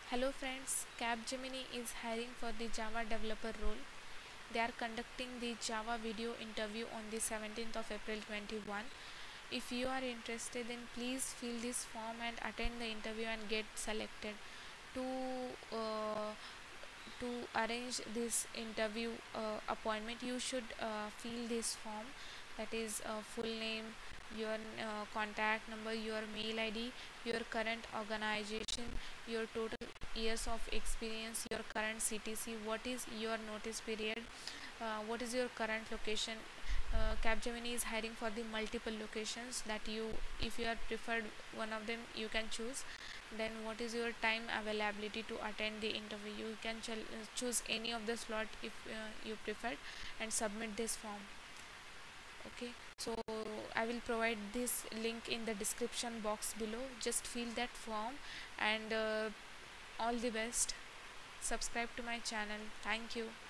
Hello friends, Capgemini is hiring for the Java developer role. They are conducting the Java video interview on the 17th of April 21. If you are interested, then please fill this form and attend the interview and get selected. To uh, to arrange this interview appointment, you should fill this form, that is full name, your contact number, your mail id, your current organization, your total years of experience, your current ctc, what is your notice period, what is your current location. Capgemini is hiring for the multiple locations that you, if you are preferred one of them, you can choose. Then what is your time availability to attend the interview, you can choose any of the slot if you prefer, and submit this form. Okay, so I will provide this link in the description box below. Just fill that form, and all the best. Subscribe to my channel. Thank you.